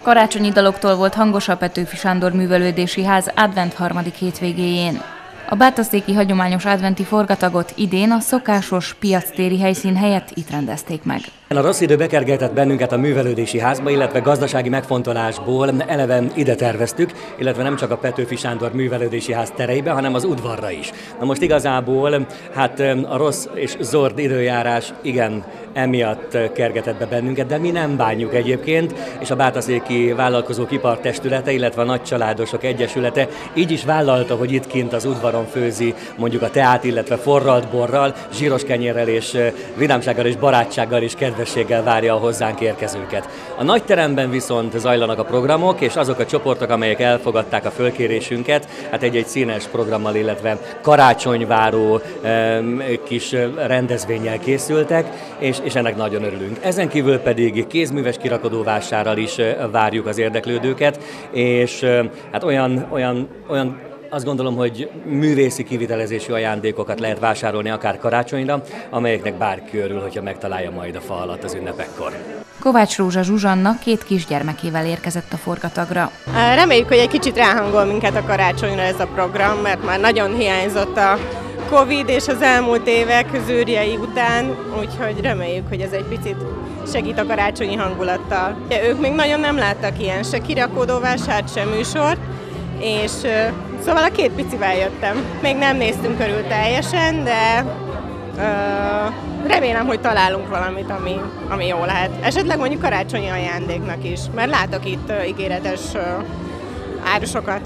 Karácsonyi daloktól volt hangos a Petőfi Sándor Művelődési Ház advent harmadik hétvégéjén. A bátaszéki hagyományos adventi forgatagot idén a szokásos piactéri helyszín helyett itt rendezték meg. A rossz idő bekergetett bennünket a Művelődési Házba, illetve gazdasági megfontolásból eleve ide terveztük, illetve nem csak a Petőfi Sándor Művelődési Ház tereibe, hanem az udvarra is. Na most igazából hát a rossz és zord időjárás igen emiatt kergetett be bennünket, de mi nem bánjuk egyébként, és a Bátaszéki Vállalkozók Ipartestülete, illetve a Nagycsaládosok Egyesülete így is vállalta, hogy itt kint az udvaron főzi mondjuk a teát, illetve forralt borral, zsíros kenyérrel és vidámsággal és barátsággal és kedvességgel várja a hozzánk érkezőket. A nagy teremben viszont zajlanak a programok, és azok a csoportok, amelyek elfogadták a fölkérésünket, hát egy színes programmal, illetve karácsonyváró kis rendezvénnyel készültek, és ennek nagyon örülünk. Ezen kívül pedig kézműves kirakodóvásárral is várjuk az érdeklődőket, és hát olyan azt gondolom, hogy művészi kivitelezésű ajándékokat lehet vásárolni akár karácsonyra, amelyeknek bárki örül, hogyha megtalálja majd a fa alatt az ünnepekkor. Kovács Rózsa Zsuzsanna 2 kisgyermekével érkezett a forgatagra. Reméljük, hogy egy kicsit ráhangol minket a karácsonyra ez a program, mert már nagyon hiányzott a Covid és az elmúlt évek zűrjei után, úgyhogy reméljük, hogy ez egy picit segít a karácsonyi hangulattal. Ők még nagyon nem láttak ilyen se kirakodóvásárt, se műsort, és szóval a 2 picivel jöttem. Még nem néztünk körül teljesen, de remélem, hogy találunk valamit, ami jó lehet. Esetleg mondjuk karácsonyi ajándéknak is, mert látok itt ígéretes árusokat.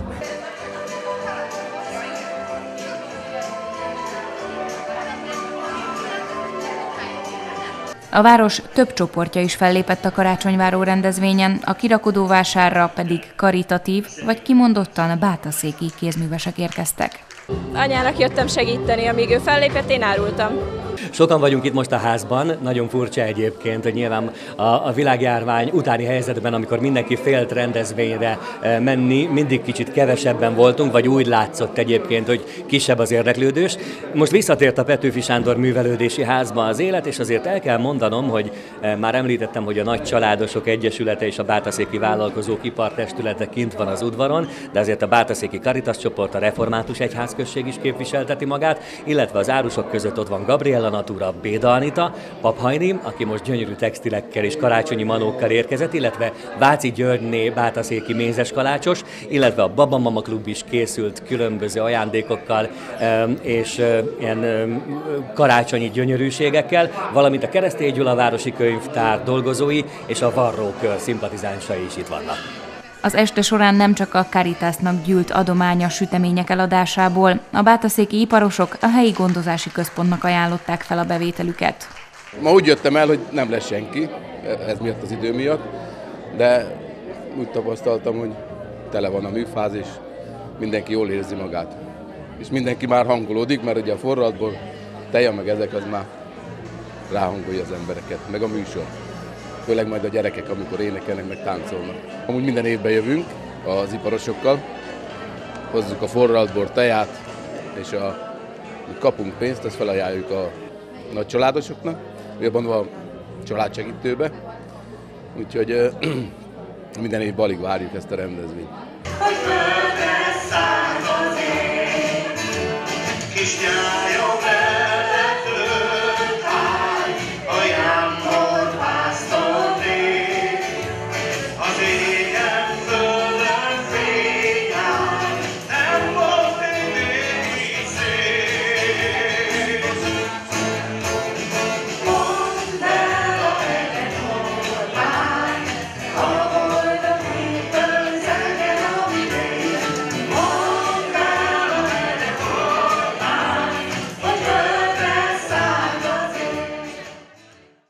A város több csoportja is fellépett a karácsonyváró rendezvényen, a kirakodóvásárra pedig karitatív vagy kimondottan bátaszéki kézművesek érkeztek. Anyának jöttem segíteni, amíg ő fellépett, én árultam. Sokan vagyunk itt most a házban, nagyon furcsa egyébként, hogy nyilván a világjárvány utáni helyzetben, amikor mindenki félt rendezvényre menni, mindig kicsit kevesebben voltunk, vagy úgy látszott egyébként, hogy kisebb az érdeklődős. Most visszatért a Petőfi Sándor Művelődési Házba az élet, és azért el kell mondanom, hogy már említettem, hogy a Nagycsaládosok Egyesülete és a Bátaszéki Vállalkozók Ipartestülete kint van az udvaron, de azért a Bátaszéki Caritas csoport, a Református Egyházközség is képviselteti magát, illetve az árusok között ott van Gabriella Natura, Béda Anita, Paphajni, aki most gyönyörű textilekkel és karácsonyi manókkal érkezett, illetve Váci Györgyné bátaszéki mézeskalácsos, illetve a Baba Mama Klub is készült különböző ajándékokkal és ilyen karácsonyi gyönyörűségekkel, valamint a Keresztély Gyula Városi Könyvtár dolgozói és a varrókör szimpatizánsai is itt vannak. Az este során nem csak a Caritasnak gyűlt adomány a sütemények eladásából, a bátaszéki iparosok a helyi gondozási központnak ajánlották fel a bevételüket. Ma úgy jöttem el, hogy nem lesz senki, ez miatt az idő miatt, de úgy tapasztaltam, hogy tele van a műfázis, mindenki jól érzi magát. És mindenki már hangolódik, mert ugye a forradból teja meg ezek az már ráhangolja az embereket, meg a műsor. Főleg majd a gyerekek, amikor énekelnek, meg táncolnak. Amúgy minden évben jövünk az iparosokkal, hozzuk a forralt teját, és kapunk pénzt, ezt felajánljuk a nagycsaládosoknak, jobban a családsegítőbe. Úgyhogy minden évben alig várjuk ezt a rendezvényt.